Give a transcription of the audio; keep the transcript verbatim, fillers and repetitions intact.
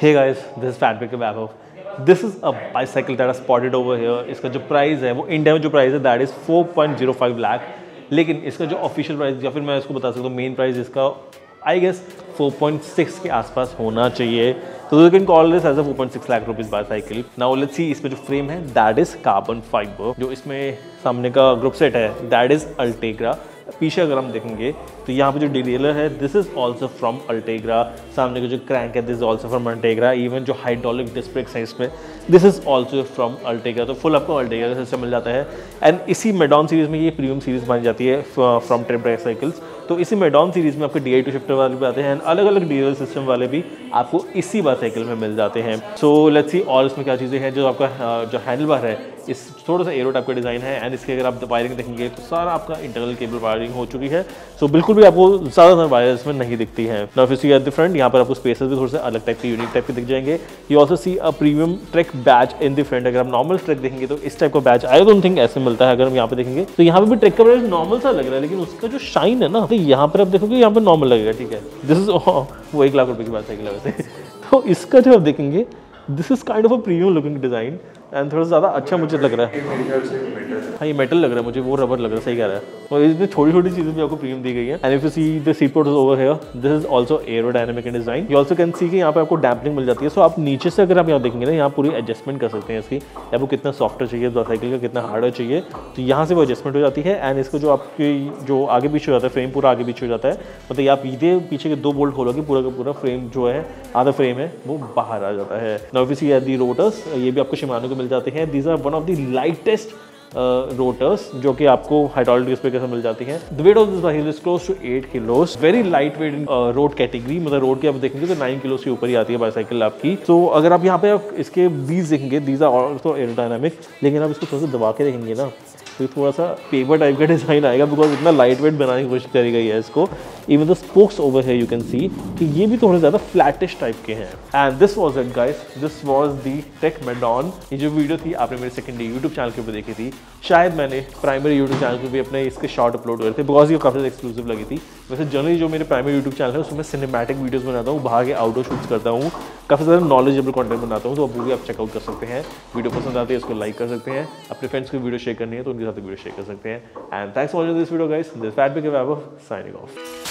Hey guys, this is Fatbik Vaibhav. This is a bicycle that I spotted over here. इसका जो price है वो India में जो प्राइस है that is four point zero five lakh, लेकिन इसका जो ऑफिशियल प्राइस या फिर मैं इसको बता सकता हूँ मेन प्राइस इसका I guess four point six के आसपास होना चाहिए. तो you can call this as a four point six lakh rupees bicycle. Now let's see इसमें जो फ्रेम है दैट इज़ कार्बन फाइबर. जो इसमें सामने का ग्रुप सेट है दैट इज़ अल्टेग्रा. पीछे अगर हम देखेंगे तो यहाँ पे जो डिटेलर है this is also from Ultegra. सामने का जो क्रैंक है this is also from Ultegra. Even जो हाइड्रोलिक डिस्क ब्रेक्स है इसमें this is also from Ultegra. तो फुल आपको अल्टेग्रा का सिस्टम मिल जाता है. एंड इसी मेडॉन सीरीज़ में ये प्रीमियम सीरीज़ मानी जाती है फ्रॉम ट्रिप बाइसाइकिल्स. तो इसी मेडॉन सीरीज़ में आपके डी आई टू शिफ्टर वाले भी आते हैं एंड अलग अलग डीजल सिस्टम वाले भी आपको इसी बाइसाइकिल में मिल जाते हैं. सो लेट्स सी और इसमें क्या चीज़ें हैं. जो आपका जो हैंडल बार है इस थोड़ा सा एरो टाइप का डिज़ाइन है एंड इसके अगर आप वायरिंग देखेंगे तो सारा आपका इंटरनल केबल वायरिंग हो चुकी है. सो so, बिल्कुल भी आपको ज़्यादातर वायर्स इसमें नहीं दिखती हैं. Now if you see at the front यहाँ पर आपको स्पेसेस भी थोड़े से अलग टाइप के यूनिक टाइप के दिख जाएंगे. You also see a premium track badge in the front. अगर आप नॉर्मल ट्रैक देखेंगे तो इस टाइप का बैच आई डोंट थिंक ऐसे मिलता है. अगर हम यहाँ पे देखेंगे तो यहाँ पे भी ट्रैक का बैच नॉर्मल सा लग रहा है, लेकिन उसका जो शाइन है ना तो यहाँ पर आप देखोगे यहाँ पर नॉर्मल लगेगा. ठीक है, दिस इज वो एक लाख रुपये की बाइसाइकिल है वैसे. तो इसका जो आप देखेंगे this is kind of a premium looking design and थोड़ा ज़्यादा अच्छा मुझे लग रहा है. हाँ ये मेटल लग रहा है मुझे, वो रबर लग रहा है. सही कह रहा है. और इसमें छोटी छोटी चीज़ें भी आपको प्रीमियम दी गई है. And if you see the seat post is over here this is also aerodynamic in design. You also can see कि यहाँ पे आपको डैम्पनिंग मिल जाती है. सो आप नीचे से अगर आप यहाँ देखेंगे ना यहाँ पूरी एडजस्टमेंट कर सकते हैं इसकी. आपको कितना सॉफ्टवेयर चाहिए साइकिल का, कितना हार्डर चाहिए, तो यहाँ से वो एडजस्टमेंट हो जाती है. एंड इसको जो आपकी जो आगे पीछे हो जाता है फ्रेम पूरा आगे पीछे हो जाता है. मतलब आप ये पीछे के दो बोल्ट खोलोगे पूरा का पूरा फ्रेम जो है आधा फ्रेम है वो बाहर आ जाता है. Now if you see at the rotors ये भी आपको शिमानो के मिल जाते हैं. These are one of the lightest rotors जो कि आपको हाइड्रोलिक डिस्क ब्रेक से मिल जाती हैं. The weight of this bicycle is close to eight kilos. Very light weight in road category. मतलब रोड के आप देखेंगे तो नाइन किलोस के ऊपर ही आती है बाइसाइकिल आपकी. तो so, अगर आप यहाँ पे आप इसके बीज देखेंगे दीज आर ऑल्सो एरोडायनामिक, लेकिन आप इसको थोड़ा सा दबा के देखेंगे ना तो थोड़ा सा पेपर टाइप का डिज़ाइन आएगा बिकॉज इतना लाइट वेट बनाने की कोशिश करी गई है इसको. इवन द स्पोक्स ओवर है यू कैन सी कि ये भी थोड़े ज़्यादा फ्लैटिश टाइप के हैं. And this was it guys, this was the tech Madone. ये जो वीडियो थी आपने मेरे सेकेंडरी यूट्यूब चैनल के ऊपर देखी थी. शायद मैंने प्राइमरी यूट्यूब चैनल पर भी अपने इसके शॉर्ट अपलोड करे थे बिकॉज ये काफ़ी ज़्यादा एक्सक्लूसिव लगी थी. वैसे जनरली जो मेरे प्राइमरी यूट्यूब चैनल है उसमें सिनेमैटिक वीडियोज़ बनाता हूँ, बाहर के आउटडोर शूट्स करता हूँ, काफ़ी ज़्यादा नॉलेजेबल कंटेंट बनाता हूँ. तो वो भी आप चेकआउट कर सकते हैं. वीडियो पसंद आती है इसको लाइक कर सकते हैं. अपने फ्रेंड्स को वीडियो शेयर करनी है तो उनके साथ वीडियो शेयर कर सकते हैं. And thanks for watching this video guys. This is Fatbik Vaibhav signing off.